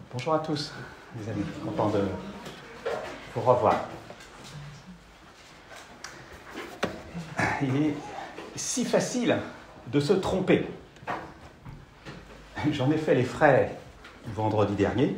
Bonjour à tous, les amis, content de vous revoir. Il est si facile de se tromper. J'en ai fait les frais vendredi dernier.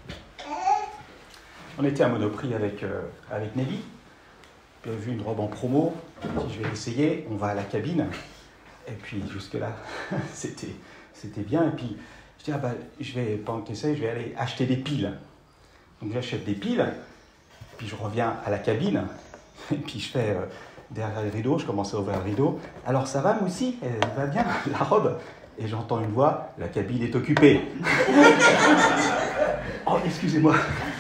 On était à Monoprix avec Nelly. J'ai vu une robe en promo. J'ai dit, je vais l'essayer. On va à la cabine. Et puis jusque-là, c'était bien. Et puis je dis, pendant que tu essaies, je vais aller acheter des piles. Donc j'achète des piles. Puis je reviens à la cabine. Et puis je fais derrière le rideau. Je commence à ouvrir le rideau. Alors ça va, Moussi? Elle va bien, la robe? Et j'entends une voix, la cabine est occupée. Oh, excusez-moi.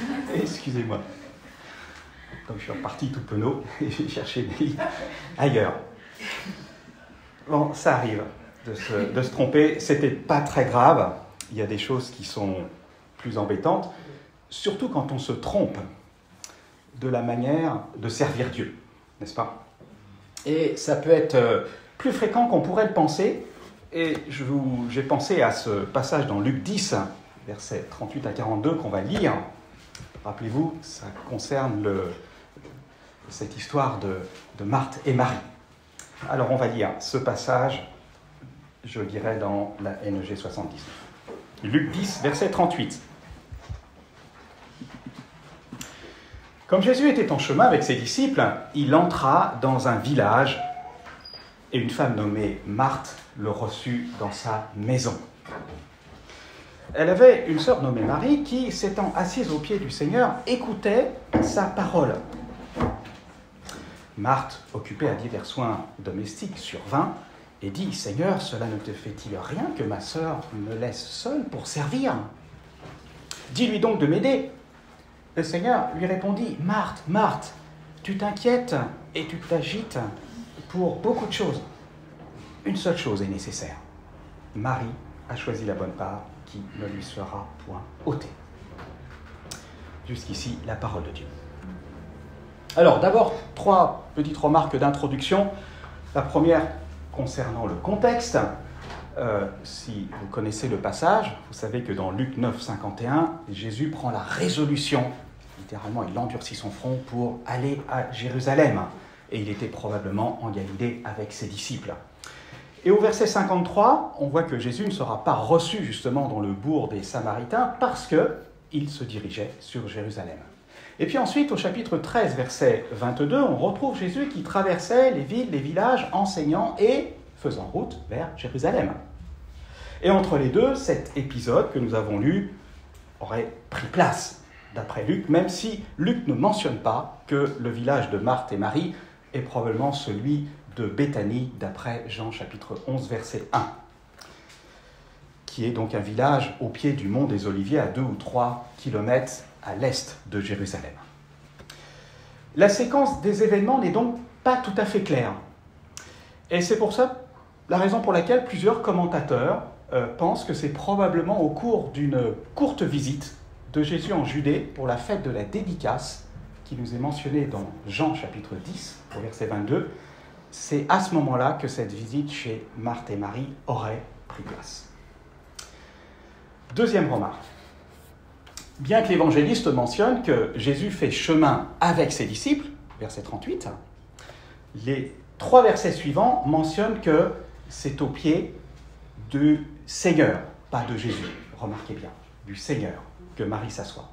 Donc je suis reparti tout penaud et j'ai cherché Nelly ailleurs. Bon, ça arrive de se tromper. C'était pas très grave. Il y a des choses qui sont plus embêtantes, surtout quand on se trompe de la manière de servir Dieu, n'est-ce pas? Et ça peut être plus fréquent qu'on pourrait le penser. Et j'ai pensé à ce passage dans Luc 10, versets 38 à 42, qu'on va lire. Rappelez-vous, ça concerne cette histoire de Marthe et Marie. Alors on va lire ce passage, je le dirai dans la NEG 79. Luc 10, verset 38. Comme Jésus était en chemin avec ses disciples, il entra dans un village et une femme nommée Marthe le reçut dans sa maison. Elle avait une sœur nommée Marie qui, s'étant assise aux pieds du Seigneur, écoutait sa parole. Marthe, occupée à divers soins domestiques, survint et dit « Seigneur, cela ne te fait-il rien que ma sœur me laisse seule pour servir? Dis-lui donc de m'aider. » Le Seigneur lui répondit « Marthe, Marthe, tu t'inquiètes et tu t'agites pour beaucoup de choses. Une seule chose est nécessaire. Marie a choisi la bonne part qui ne lui sera point ôtée. » Jusqu'ici, la parole de Dieu. Alors, d'abord, 3 petites remarques d'introduction. La première concernant le contexte. Si vous connaissez le passage, vous savez que dans Luc 9, 51, Jésus prend la résolution, littéralement, il endurcit son front pour aller à Jérusalem. Et il était probablement en Galilée avec ses disciples. Et au verset 53, on voit que Jésus ne sera pas reçu justement dans le bourg des Samaritains parce qu'il se dirigeait sur Jérusalem. Et puis ensuite, au chapitre 13, verset 22, on retrouve Jésus qui traversait les villes, les villages, enseignant et faisant route vers Jérusalem. Et entre les deux, cet épisode que nous avons lu aurait pris place, d'après Luc, même si Luc ne mentionne pas que le village de Marthe et Marie est probablement celui de Béthanie, d'après Jean chapitre 11, verset 1, qui est donc un village au pied du mont des Oliviers, à 2 ou 3 kilomètres à l'est de Jérusalem. La séquence des événements n'est donc pas tout à fait claire. Et c'est pour ça la raison pour laquelle plusieurs commentateurs pensent que c'est probablement au cours d'une courte visite de Jésus en Judée pour la fête de la dédicace, qui nous est mentionnée dans Jean chapitre 10, au verset 22, c'est à ce moment-là que cette visite chez Marthe et Marie aurait pris place. Deuxième remarque. Bien que l'évangéliste mentionne que Jésus fait chemin avec ses disciples, verset 38, les 3 versets suivants mentionnent que c'est au pied du Seigneur, pas de Jésus, remarquez bien, du Seigneur, que Marie s'assoit.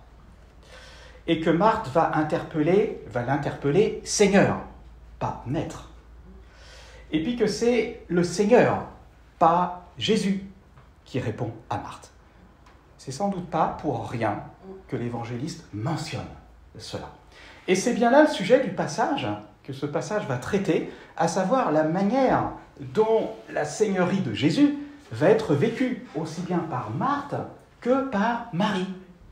Et que Marthe va l'interpeller Seigneur, pas Maître. Et puis que c'est le Seigneur, pas Jésus, qui répond à Marthe. C'est sans doute pas pour rien que l'évangéliste mentionne cela. Et c'est bien là le sujet du passage, que ce passage va traiter, à savoir la manière dont la seigneurie de Jésus va être vécue, aussi bien par Marthe que par Marie.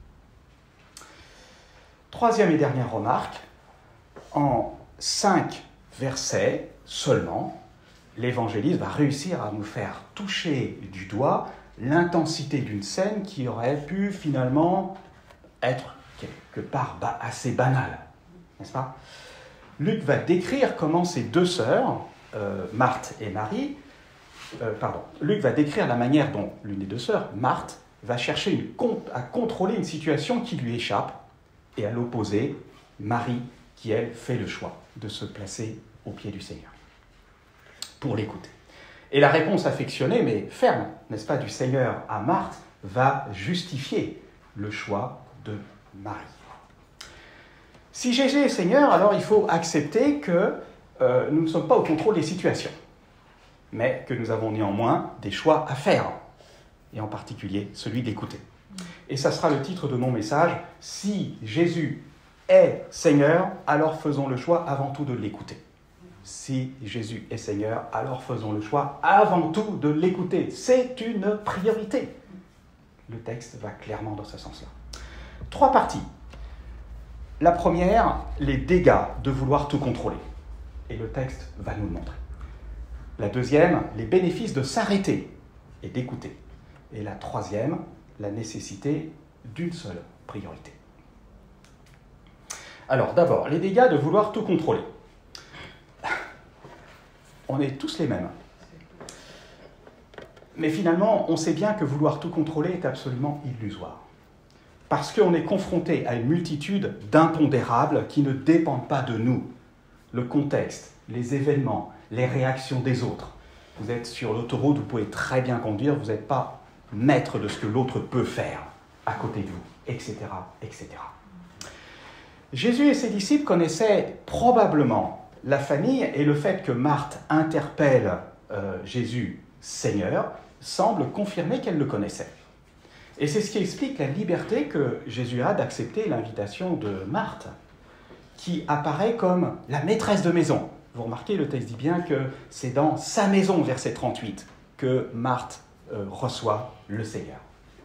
Troisième et dernière remarque, en 5 versets seulement, l'évangéliste va réussir à nous faire toucher du doigt l'intensité d'une scène qui aurait pu finalement être quelque part assez banale, n'est-ce pas? Luc va décrire comment ces 2 sœurs, Marthe et Marie, Luc va décrire la manière dont l'une des 2 sœurs, Marthe, va chercher à contrôler une situation qui lui échappe, et à l'opposé, Marie, qui elle fait le choix de se placer aux pieds du Seigneur pour l'écouter. Et la réponse affectionnée, mais ferme, n'est-ce pas, du Seigneur à Marthe, va justifier le choix de Marie. Si Jésus est Seigneur, alors il faut accepter que nous ne sommes pas au contrôle des situations, mais que nous avons néanmoins des choix à faire, et en particulier celui d'écouter. Et ça sera le titre de mon message, « Si Jésus est Seigneur, alors faisons le choix avant tout de l'écouter. » Si Jésus est Seigneur, alors faisons le choix avant tout de l'écouter. C'est une priorité. Le texte va clairement dans ce sens-là. 3 parties. La première, les dégâts de vouloir tout contrôler. Et le texte va nous le montrer. La deuxième, les bénéfices de s'arrêter et d'écouter. Et la troisième, la nécessité d'une seule priorité. Alors d'abord, les dégâts de vouloir tout contrôler. On est tous les mêmes. Mais finalement, on sait bien que vouloir tout contrôler est absolument illusoire. Parce qu'on est confronté à une multitude d'impondérables qui ne dépendent pas de nous. Le contexte, les événements, les réactions des autres. Vous êtes sur l'autoroute, vous pouvez très bien conduire, vous n'êtes pas maître de ce que l'autre peut faire à côté de vous, etc., etc. Jésus et ses disciples connaissaient probablement la famille, et le fait que Marthe interpelle Jésus Seigneur semble confirmer qu'elle le connaissait. Et c'est ce qui explique la liberté que Jésus a d'accepter l'invitation de Marthe, qui apparaît comme la maîtresse de maison. Vous remarquez, le texte dit bien que c'est dans sa maison, verset 38, que Marthe reçoit le Seigneur.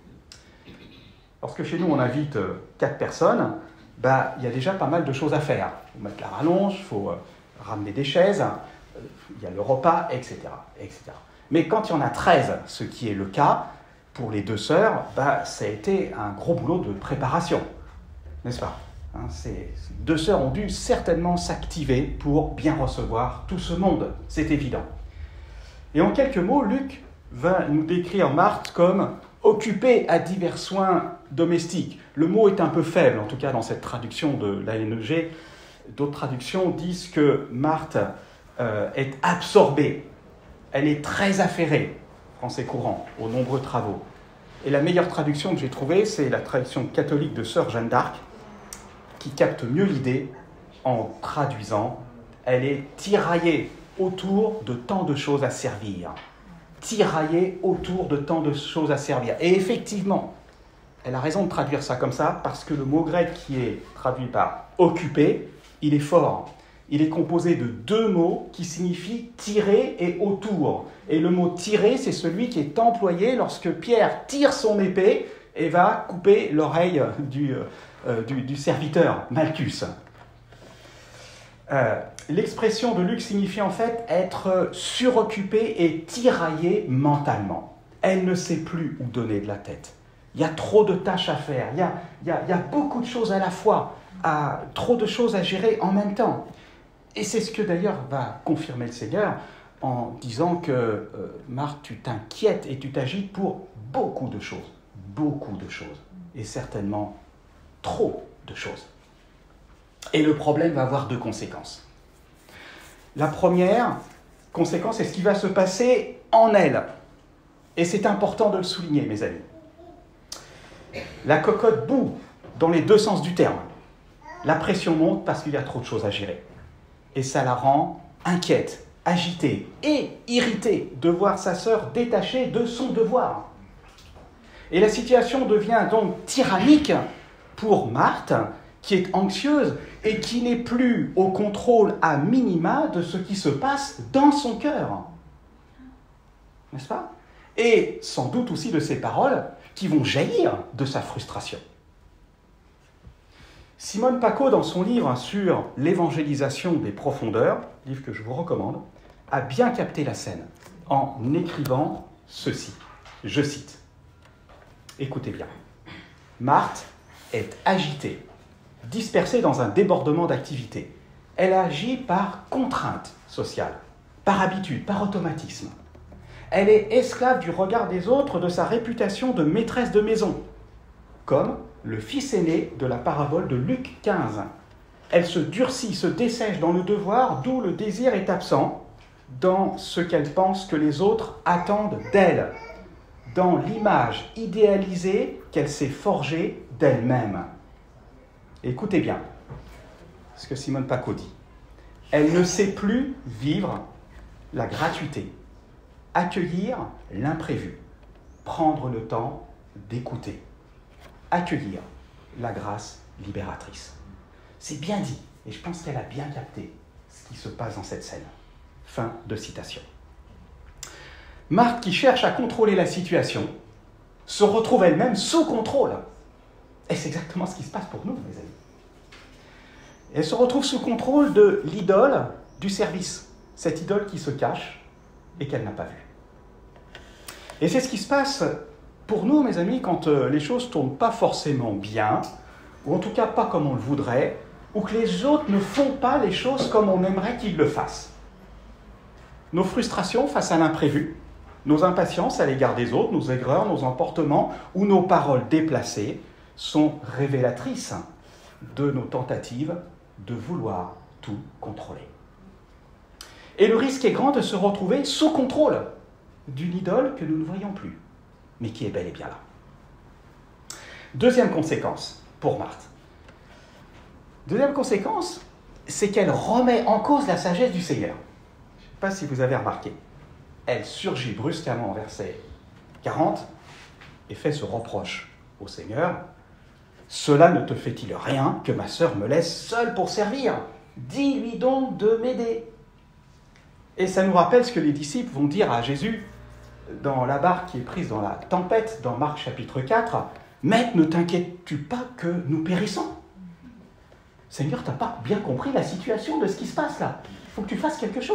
Lorsque chez nous on invite 4 personnes, il y a déjà pas mal de choses à faire. Il faut mettre la rallonge, il faut ramener des chaises, il y a le repas, etc., etc. Mais quand il y en a 13, ce qui est le cas, pour les 2 sœurs, ça a été un gros boulot de préparation, n'est-ce pas ? Ces 2 sœurs ont dû certainement s'activer pour bien recevoir tout ce monde, c'est évident. Et en quelques mots, Luc va nous décrire Marthe comme occupée à divers soins domestiques. Le mot est un peu faible, en tout cas dans cette traduction de l'ANEG. D'autres traductions disent que Marthe est absorbée, elle est très affairée, français courant, aux nombreux travaux. Et la meilleure traduction que j'ai trouvée, c'est la traduction catholique de Sœur Jeanne d'Arc, qui capte mieux l'idée en traduisant « Elle est tiraillée autour de tant de choses à servir ». Tiraillée autour de tant de choses à servir. Et effectivement, elle a raison de traduire ça comme ça, parce que le mot grec qui est traduit par « occupé », il est fort. Il est composé de 2 mots qui signifient « tirer » et « autour ». Et le mot « tirer », c'est celui qui est employé lorsque Pierre tire son épée et va couper l'oreille du serviteur, Malchus. L'expression de Luc signifie en fait être suroccupé et tiraillé mentalement. Elle ne sait plus où donner de la tête. Il y a trop de tâches à faire, il y a beaucoup de choses à la fois, trop de choses à gérer en même temps. Et c'est ce que d'ailleurs va confirmer le Seigneur en disant que Marthe, tu t'inquiètes et tu t'agites pour beaucoup de choses, et certainement trop de choses. Et le problème va avoir 2 conséquences. La première conséquence, c'est ce qui va se passer en elle. Et c'est important de le souligner, mes amis. La cocotte bout dans les 2 sens du terme. La pression monte parce qu'il y a trop de choses à gérer. Et ça la rend inquiète, agitée et irritée de voir sa sœur détachée de son devoir. Et la situation devient donc tyrannique pour Marthe, qui est anxieuse et qui n'est plus au contrôle à minima de ce qui se passe dans son cœur. N'est-ce pas ? Et sans doute aussi de ses paroles qui vont jaillir de sa frustration. Simone Paco, dans son livre sur l'évangélisation des profondeurs, livre que je vous recommande, a bien capté la scène en écrivant ceci. Je cite. Écoutez bien. Marthe est agitée, dispersée dans un débordement d'activité. Elle agit par contrainte sociale, par habitude, par automatisme. Elle est esclave du regard des autres, de sa réputation de maîtresse de maison, comme le fils aîné de la parabole de Luc 15. Elle se durcit, se dessèche dans le devoir, d'où le désir est absent, dans ce qu'elle pense que les autres attendent d'elle, dans l'image idéalisée qu'elle s'est forgée d'elle-même. Écoutez bien ce que Simone Paco dit. Elle ne sait plus vivre la gratuité, accueillir l'imprévu, prendre le temps d'écouter, accueillir la grâce libératrice. C'est bien dit, et je pense qu'elle a bien capté ce qui se passe dans cette scène. Fin de citation. Marthe, qui cherche à contrôler la situation, se retrouve elle-même sous contrôle. Et c'est exactement ce qui se passe pour nous, mes amis. Elle se retrouve sous contrôle de l'idole du service, cette idole qui se cache et qu'elle n'a pas vue. Et c'est ce qui se passe pour nous, mes amis, quand les choses ne tournent pas forcément bien, ou en tout cas pas comme on le voudrait, ou que les autres ne font pas les choses comme on aimerait qu'ils le fassent. Nos frustrations face à l'imprévu, nos impatiences à l'égard des autres, nos aigreurs, nos emportements ou nos paroles déplacées sont révélatrices de nos tentatives de vouloir tout contrôler. Et le risque est grand de se retrouver sous contrôle d'une idole que nous ne voyons plus, mais qui est bel et bien là. Deuxième conséquence pour Marthe. Deuxième conséquence, c'est qu'elle remet en cause la sagesse du Seigneur. Je ne sais pas si vous avez remarqué. Elle surgit brusquement au verset 40 et fait ce reproche au Seigneur. « Cela ne te fait-il rien que ma sœur me laisse seule pour servir? Dis-lui donc de m'aider. » Et ça nous rappelle ce que les disciples vont dire à Jésus dans la barque qui est prise dans la tempête, dans Marc chapitre 4. « Maître, ne t'inquiètes-tu pas que nous périssons? Seigneur, tu n'as pas bien compris la situation de ce qui se passe là. Il faut que tu fasses quelque chose. »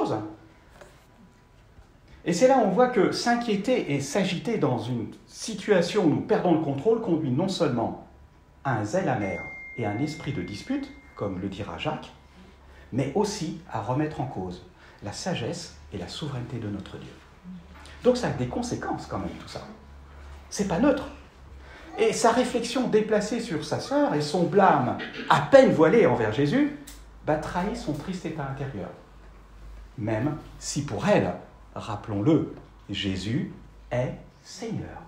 Et c'est là où on voit que s'inquiéter et s'agiter dans une situation où nous perdons le contrôle conduit non seulement à un zèle amer et un esprit de dispute, comme le dira Jacques, mais aussi à remettre en cause la sagesse et la souveraineté de notre Dieu. Donc ça a des conséquences quand même tout ça. C'est pas neutre. Et sa réflexion déplacée sur sa sœur et son blâme à peine voilé envers Jésus trahit son triste état intérieur. Même si pour elle, rappelons-le, Jésus est Seigneur.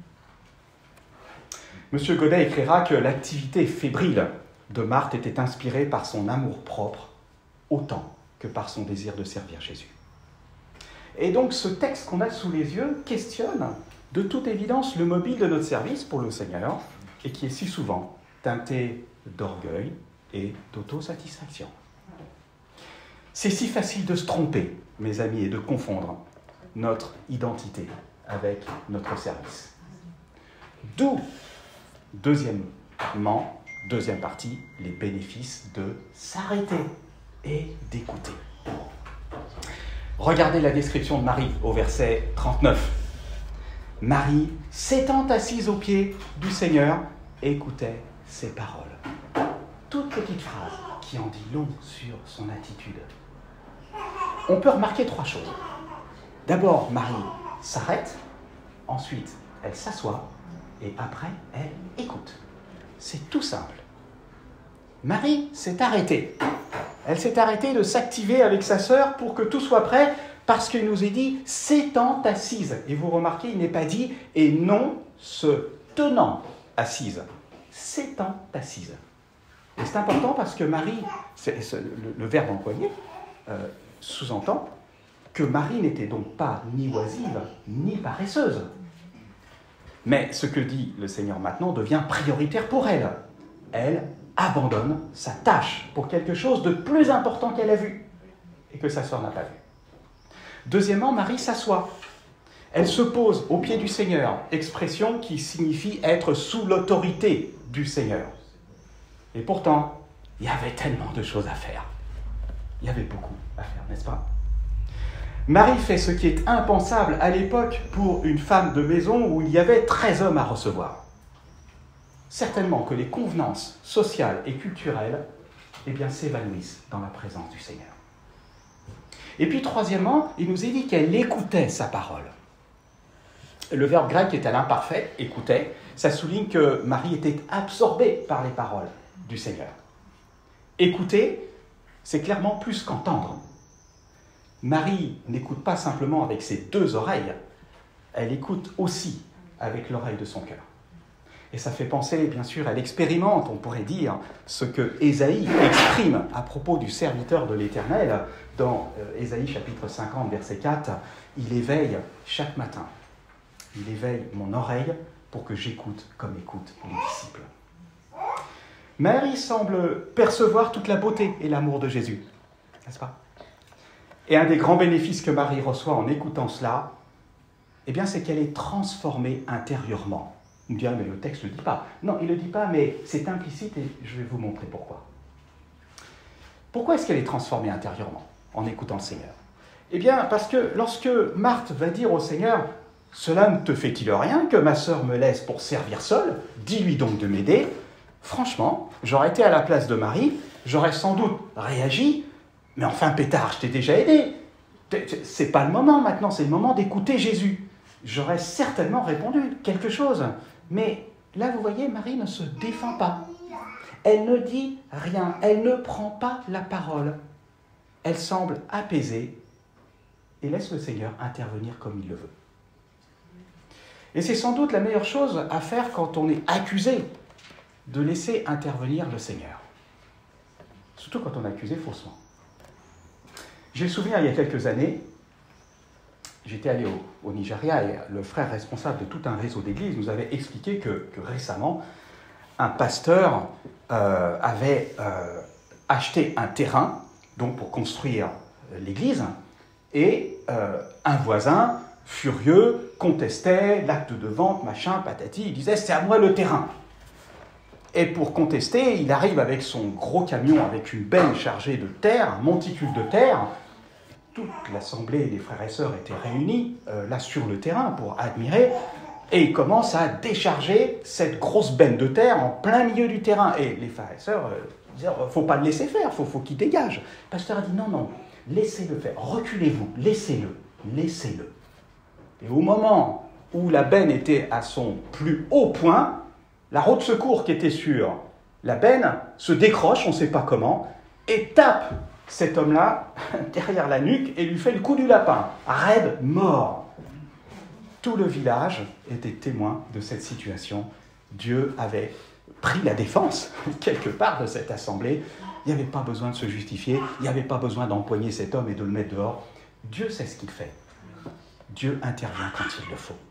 Monsieur Godet écrira que l'activité fébrile de Marthe était inspirée par son amour-propre autant que par son désir de servir Jésus. Et donc ce texte qu'on a sous les yeux questionne de toute évidence le mobile de notre service pour le Seigneur et qui est si souvent teinté d'orgueil et d'autosatisfaction. C'est si facile de se tromper, mes amis, et de confondre notre identité avec notre service. D'où, deuxième partie, les bénéfices de s'arrêter et d'écouter. Regardez la description de Marie au verset 39. Marie, s'étant assise aux pieds du Seigneur, écoutait ses paroles. Toute petite phrase qui en dit long sur son attitude. On peut remarquer trois choses. D'abord, Marie s'arrête, ensuite elle s'assoit, et après elle écoute. C'est tout simple. Marie s'est arrêtée. Elle s'est arrêtée de s'activer avec sa sœur pour que tout soit prêt, parce qu'il nous est dit « s'étant assise ». Et vous remarquez, il n'est pas dit « et non se tenant assise ». « S'étant assise ». Et c'est important parce que Marie, le verbe employé, sous-entend que Marie n'était donc pas ni oisive, ni paresseuse. Mais ce que dit le Seigneur maintenant devient prioritaire pour elle. Elle abandonne sa tâche pour quelque chose de plus important qu'elle a vu et que sa sœur n'a pas vu. Deuxièmement, Marie s'assoit. Elle se pose aux pieds du Seigneur, expression qui signifie être sous l'autorité du Seigneur. Et pourtant, il y avait tellement de choses à faire. Il y avait beaucoup à faire, n'est-ce pas? Marie fait ce qui est impensable à l'époque pour une femme de maison où il y avait 13 hommes à recevoir. Certainement que les convenances sociales et culturelles s'évanouissent dans la présence du Seigneur. Et puis troisièmement, il nous est dit qu'elle écoutait sa parole. Le verbe grec est à l'imparfait, écoutait. Ça souligne que Marie était absorbée par les paroles du Seigneur. Écouter, c'est clairement plus qu'entendre. Marie n'écoute pas simplement avec ses deux oreilles, elle écoute aussi avec l'oreille de son cœur. Et ça fait penser, bien sûr, elle expérimente, on pourrait dire, ce que Ésaïe exprime à propos du serviteur de l'Éternel. Dans Ésaïe chapitre 50, verset 4, il éveille chaque matin. Il éveille mon oreille pour que j'écoute comme écoutent les disciples. Marie semble percevoir toute la beauté et l'amour de Jésus, n'est-ce pas? Et un des grands bénéfices que Marie reçoit en écoutant cela, eh bien, c'est qu'elle est transformée intérieurement. On me dit, mais le texte ne le dit pas. Non, il ne le dit pas, mais c'est implicite et je vais vous montrer pourquoi. Pourquoi est-ce qu'elle est transformée intérieurement en écoutant le Seigneur? Eh bien, parce que lorsque Marthe va dire au Seigneur, « Cela ne te fait-il rien que ma sœur me laisse pour servir seule? Dis-lui donc de m'aider. » Franchement, j'aurais été à la place de Marie, j'aurais sans doute réagi, « Mais enfin, pétard, je t'ai déjà aidé. C'est pas le moment maintenant, c'est le moment d'écouter Jésus. » J'aurais certainement répondu quelque chose. Mais là, vous voyez, Marie ne se défend pas. Elle ne dit rien, elle ne prend pas la parole. Elle semble apaisée et laisse le Seigneur intervenir comme il le veut. Et c'est sans doute la meilleure chose à faire quand on est accusé de laisser intervenir le Seigneur. Surtout quand on est accusé faussement. J'ai le souvenir, il y a quelques années, j'étais allé au Nigeria et le frère responsable de tout un réseau d'églises nous avait expliqué que récemment, un pasteur avait acheté un terrain donc pour construire l'église et un voisin furieux contestait l'acte de vente, machin, patati, il disait « c'est à moi le terrain ». Et pour contester, il arrive avec son gros camion avec une benne chargée de terre, un monticule de terre. Toute l'assemblée des frères et sœurs était réunie là sur le terrain pour admirer. Et il commence à décharger cette grosse benne de terre en plein milieu du terrain. Et les frères et sœurs disaient « faut pas le laisser faire, faut qu'il dégage ». Le pasteur a dit « non, laissez-le faire, reculez-vous, laissez-le, laissez-le ». Et au moment où la benne était à son plus haut point, la roue de secours qui était sur la benne se décroche, on ne sait pas comment, et tape cet homme-là derrière la nuque et lui fait le coup du lapin, raide, mort. Tout le village était témoin de cette situation. Dieu avait pris la défense, quelque part, de cette assemblée. Il n'y avait pas besoin de se justifier, il n'y avait pas besoin d'empoigner cet homme et de le mettre dehors. Dieu sait ce qu'il fait. Dieu intervient quand il le faut.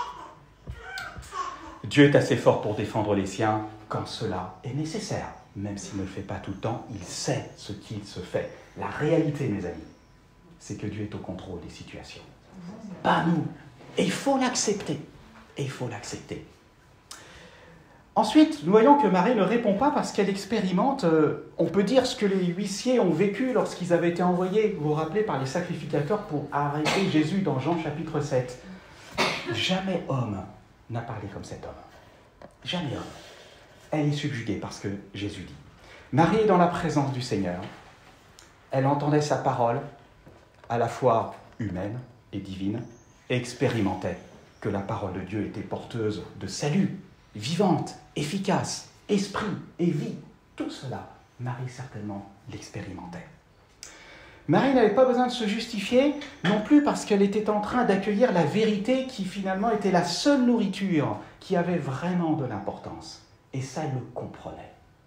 Dieu est assez fort pour défendre les siens quand cela est nécessaire. Même s'il ne le fait pas tout le temps, il sait ce qu'il se fait. La réalité, mes amis, c'est que Dieu est au contrôle des situations. Pas nous. Et il faut l'accepter. Et il faut l'accepter. Ensuite, nous voyons que Marie ne répond pas parce qu'elle expérimente, on peut dire, ce que les huissiers ont vécu lorsqu'ils avaient été envoyés, vous vous rappelez, par les sacrificateurs pour arrêter Jésus dans Jean chapitre 7. Jamais homme n'a parlé comme cet homme. Jamais homme. Elle est subjuguée par ce que Jésus dit. Marie est dans la présence du Seigneur. Elle entendait sa parole, à la fois humaine et divine, et expérimentait que la parole de Dieu était porteuse de salut, vivante, efficace, esprit et vie. Tout cela, Marie certainement l'expérimentait. Marie n'avait pas besoin de se justifier, non plus parce qu'elle était en train d'accueillir la vérité qui finalement était la seule nourriture qui avait vraiment de l'importance. Et ça, elle le comprenait.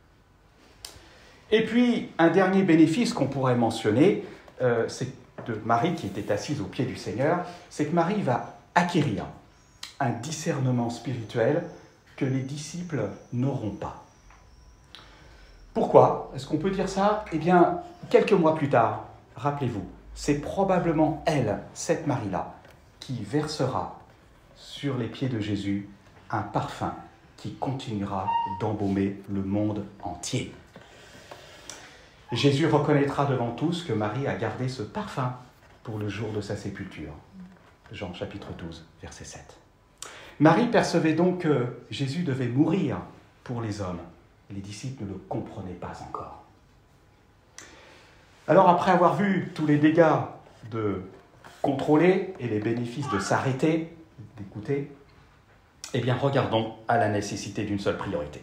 Et puis, un dernier bénéfice qu'on pourrait mentionner, c'est de Marie qui était assise aux pieds du Seigneur, c'est que Marie va acquérir un discernement spirituel que les disciples n'auront pas. Pourquoi est-ce qu'on peut dire ça? Eh bien, quelques mois plus tard, rappelez-vous, c'est probablement elle, cette Marie-là, qui versera sur les pieds de Jésus un parfum qui continuera d'embaumer le monde entier. Jésus reconnaîtra devant tous que Marie a gardé ce parfum pour le jour de sa sépulture. Jean chapitre 12, verset 7. Marie percevait donc que Jésus devait mourir pour les hommes. Les disciples ne le comprenaient pas encore. Alors, après avoir vu tous les dégâts de contrôler et les bénéfices de s'arrêter, d'écouter, eh bien regardons à la nécessité d'une seule priorité.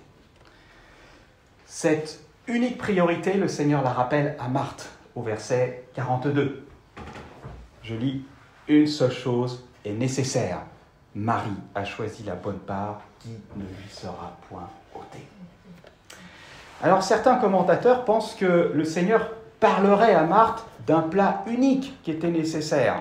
Cette unique priorité, le Seigneur la rappelle à Marthe au verset 42. Je lis, « Une seule chose est nécessaire. Marie a choisi la bonne part qui ne lui sera point ôtée. » Alors certains commentateurs pensent que le Seigneur parlerait à Marthe d'un plat unique qui était nécessaire.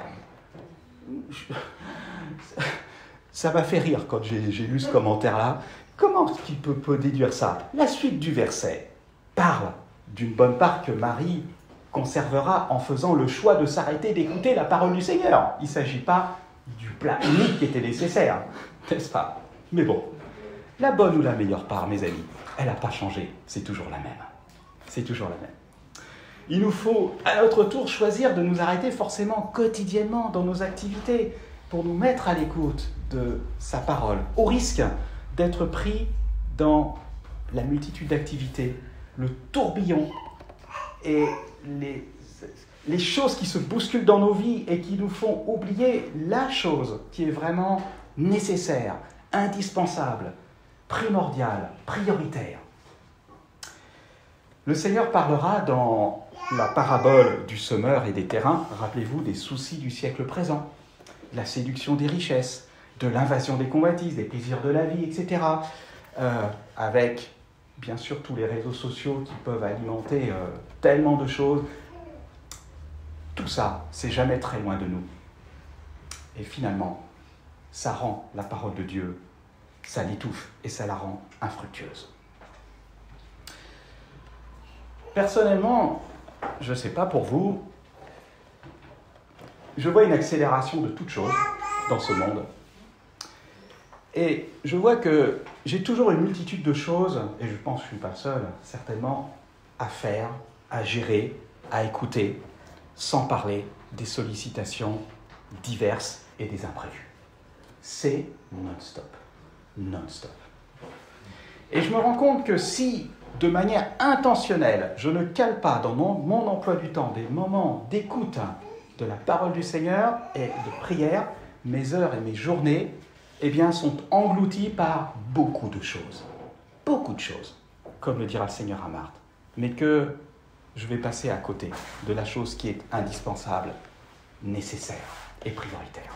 Ça m'a fait rire quand j'ai lu ce commentaire-là. Comment est-ce qu'il peut déduire ça? La suite du verset parle d'une bonne part que Marie conservera en faisant le choix de s'arrêter d'écouter la parole du Seigneur. Il ne s'agit pas du plat unique qui était nécessaire, n'est-ce pas? Mais bon, la bonne ou la meilleure part, mes amis, elle n'a pas changé, c'est toujours la même. C'est toujours la même. Il nous faut, à notre tour, choisir de nous arrêter forcément quotidiennement dans nos activités pour nous mettre à l'écoute de sa parole, au risque d'être pris dans la multitude d'activités, le tourbillon et les choses qui se bousculent dans nos vies et qui nous font oublier la chose qui est vraiment nécessaire, indispensable, primordiale, prioritaire. Le Seigneur parlera dans la parabole du semeur et des terrains, rappelez-vous, des soucis du siècle présent, la séduction des richesses, de l'invasion des convoitises, des plaisirs de la vie, etc. Avec, bien sûr, tous les réseaux sociaux qui peuvent alimenter tellement de choses. Tout ça, c'est jamais très loin de nous. Et finalement, ça rend la parole de Dieu, ça l'étouffe et ça la rend infructueuse. Personnellement, je ne sais pas pour vous, je vois une accélération de toutes choses dans ce monde. Et je vois que j'ai toujours une multitude de choses, et je pense que je ne suis pas le seul, certainement, à faire, à gérer, à écouter, sans parler des sollicitations diverses et des imprévus. C'est non-stop. Non-stop. Et je me rends compte que si, de manière intentionnelle, je ne cale pas dans mon emploi du temps des moments d'écoute de la parole du Seigneur et de prière, mes heures et mes journées, eh bien, sont englouties par beaucoup de choses, comme le dira le Seigneur à Marthe, mais que je vais passer à côté de la chose qui est indispensable, nécessaire et prioritaire.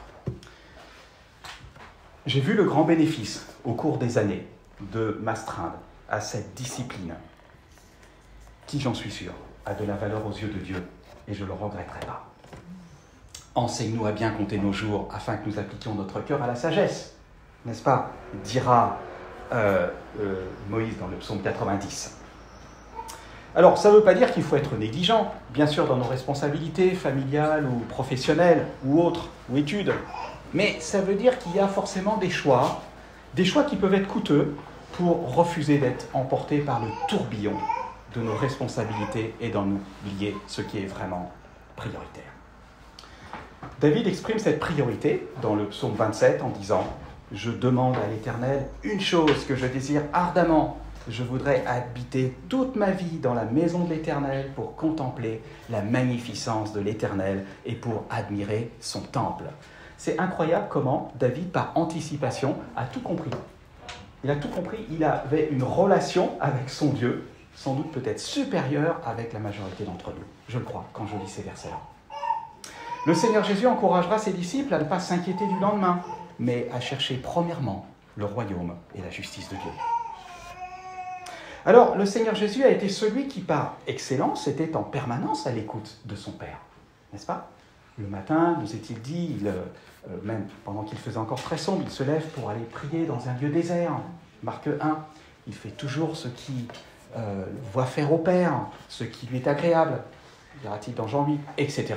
J'ai vu le grand bénéfice au cours des années de m'astreindre à cette discipline qui, j'en suis sûr, a de la valeur aux yeux de Dieu et je ne le regretterai pas. Enseigne-nous à bien compter nos jours afin que nous appliquions notre cœur à la sagesse, n'est-ce pas? Dira Moïse dans le psaume 90. Alors, ça ne veut pas dire qu'il faut être négligent, bien sûr, dans nos responsabilités familiales ou professionnelles ou autres, ou études, mais ça veut dire qu'il y a forcément des choix qui peuvent être coûteux pour refuser d'être emportés par le tourbillon de nos responsabilités et d'en oublier ce qui est vraiment prioritaire. David exprime cette priorité dans le psaume 27 en disant « Je demande à l'Éternel une chose que je désire ardemment. Je voudrais habiter toute ma vie dans la maison de l'Éternel pour contempler la magnificence de l'Éternel et pour admirer son temple. » C'est incroyable comment David, par anticipation, a tout compris. Il a tout compris, il avait une relation avec son Dieu, sans doute peut-être supérieure avec la majorité d'entre nous. Je le crois quand je lis ces versets-là. Le Seigneur Jésus encouragera ses disciples à ne pas s'inquiéter du lendemain, mais à chercher premièrement le royaume et la justice de Dieu. Alors, le Seigneur Jésus a été celui qui, par excellence, était en permanence à l'écoute de son Père, n'est-ce pas? Le matin, nous est-il dit, même pendant qu'il faisait encore très sombre, il se lève pour aller prier dans un lieu désert. Marc 1, il fait toujours ce qui voit faire au Père, ce qui lui est agréable, dira-t-il dans Jean 8, etc.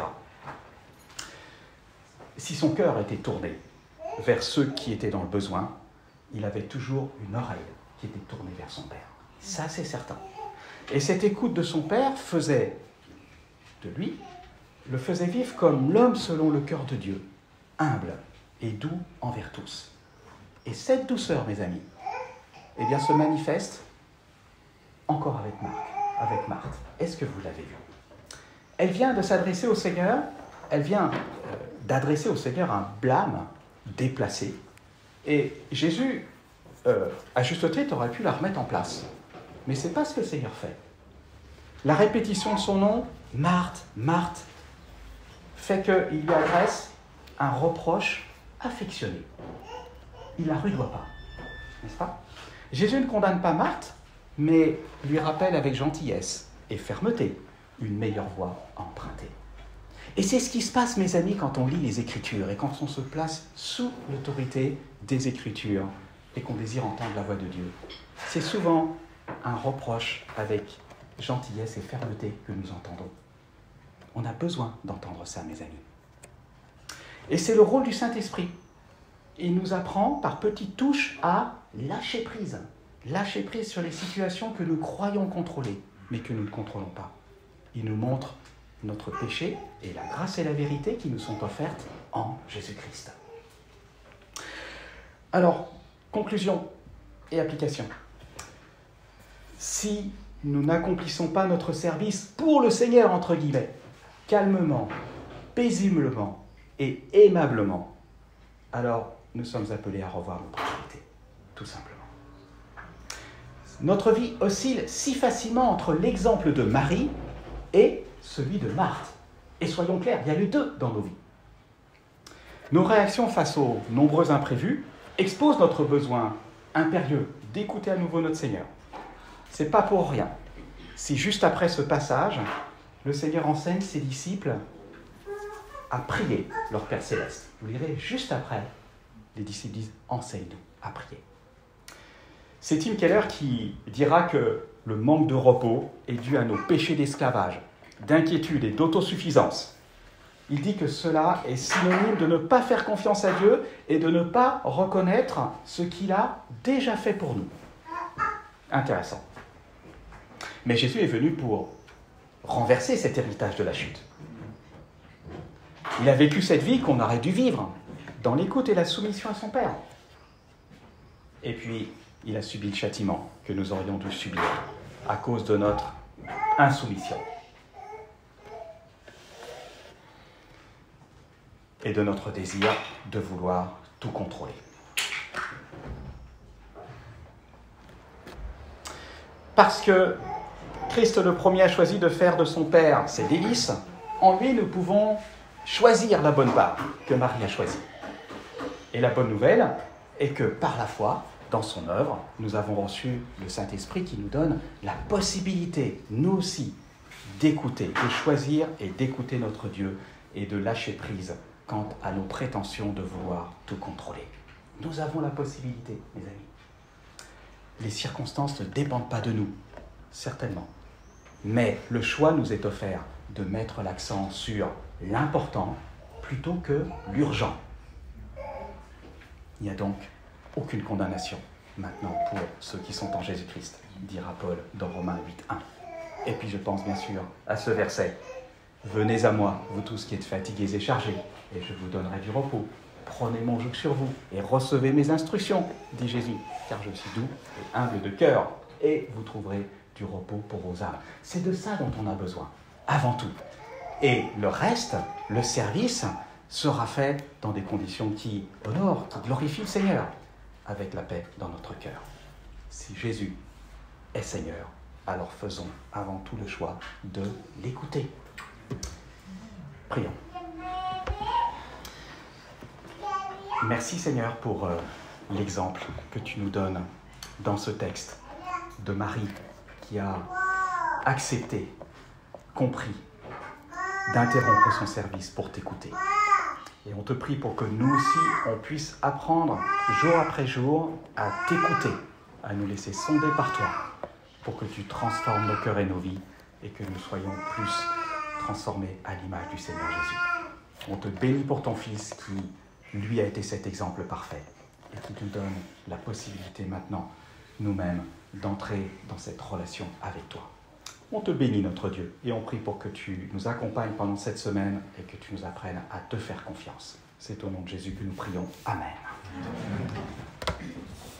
Si son cœur était tourné vers ceux qui étaient dans le besoin, il avait toujours une oreille qui était tournée vers son Père. Ça, c'est certain. Et cette écoute de son Père faisait de lui, le faisait vivre comme l'homme selon le cœur de Dieu, humble et doux envers tous. Et cette douceur, mes amis, eh bien, se manifeste encore avec Marthe. Est-ce que vous l'avez vu? Elle vient de s'adresser au Seigneur, elle vient d'adresser au Seigneur un blâme déplacée. Et Jésus, à juste titre, aurait pu la remettre en place. Mais ce n'est pas ce que le Seigneur fait. La répétition de son nom, Marthe, Marthe, fait qu'il lui adresse un reproche affectionné. Il ne la rudoie pas, n'est-ce pas? Jésus ne condamne pas Marthe, mais lui rappelle avec gentillesse et fermeté une meilleure voie à emprunter. Et c'est ce qui se passe, mes amis, quand on lit les Écritures et quand on se place sous l'autorité des Écritures et qu'on désire entendre la voix de Dieu. C'est souvent un reproche avec gentillesse et fermeté que nous entendons. On a besoin d'entendre ça, mes amis. Et c'est le rôle du Saint-Esprit. Il nous apprend par petites touches à lâcher prise. Lâcher prise sur les situations que nous croyons contrôler, mais que nous ne contrôlons pas. Il nous montre notre péché et la grâce et la vérité qui nous sont offertes en Jésus-Christ. Alors, conclusion et application. Si nous n'accomplissons pas notre service pour le Seigneur, entre guillemets, calmement, paisiblement et aimablement, alors nous sommes appelés à revoir notre priorité, tout simplement. Notre vie oscille si facilement entre l'exemple de Marie et celui de Marthe. Et soyons clairs, il y a les deux dans nos vies. Nos réactions face aux nombreux imprévus exposent notre besoin impérieux d'écouter à nouveau notre Seigneur. C'est pas pour rien si juste après ce passage, le Seigneur enseigne ses disciples à prier leur Père Céleste. Vous lirez juste après, les disciples disent « Enseigne-nous à prier ». C'est Tim Keller qui dira que le manque de repos est dû à nos péchés d'esclavage, d'inquiétude et d'autosuffisance. Il dit que cela est synonyme de ne pas faire confiance à Dieu et de ne pas reconnaître ce qu'il a déjà fait pour nous. Intéressant. Mais Jésus est venu pour renverser cet héritage de la chute. Il a vécu cette vie qu'on aurait dû vivre, dans l'écoute et la soumission à son Père. Et puis, il a subi le châtiment que nous aurions dû subir à cause de notre insoumission et de notre désir de vouloir tout contrôler. Parce que Christ le premier a choisi de faire de son Père ses délices, en lui nous pouvons choisir la bonne part que Marie a choisie. Et la bonne nouvelle est que par la foi, dans son œuvre, nous avons reçu le Saint-Esprit qui nous donne la possibilité, nous aussi, d'écouter, de choisir et d'écouter notre Dieu et de lâcher prise quant à nos prétentions de vouloir tout contrôler. Nous avons la possibilité, mes amis. Les circonstances ne dépendent pas de nous, certainement. Mais le choix nous est offert de mettre l'accent sur l'important plutôt que l'urgent. Il n'y a donc aucune condamnation maintenant pour ceux qui sont en Jésus-Christ, dira Paul dans Romains 8.1. Et puis je pense bien sûr à ce verset. Venez à moi, vous tous qui êtes fatigués et chargés, et je vous donnerai du repos. Prenez mon joug sur vous et recevez mes instructions, dit Jésus, car je suis doux et humble de cœur, et vous trouverez du repos pour vos âmes. C'est de ça dont on a besoin, avant tout. Et le reste, le service, sera fait dans des conditions qui honorent, qui glorifient le Seigneur, avec la paix dans notre cœur. Si Jésus est Seigneur, alors faisons avant tout le choix de l'écouter. Prions. Merci Seigneur pour l'exemple que tu nous donnes dans ce texte de Marie qui a accepté, compris, d'interrompre son service pour t'écouter. Et on te prie pour que nous aussi, on puisse apprendre jour après jour à t'écouter, à nous laisser sonder par toi, pour que tu transformes nos cœurs et nos vies et que nous soyons plus transformés à l'image du Seigneur Jésus. On te bénit pour ton Fils qui, lui, a été cet exemple parfait et qui nous donne la possibilité maintenant, nous-mêmes, d'entrer dans cette relation avec toi. On te bénit, notre Dieu, et on prie pour que tu nous accompagnes pendant cette semaine et que tu nous apprennes à te faire confiance. C'est au nom de Jésus que nous prions. Amen.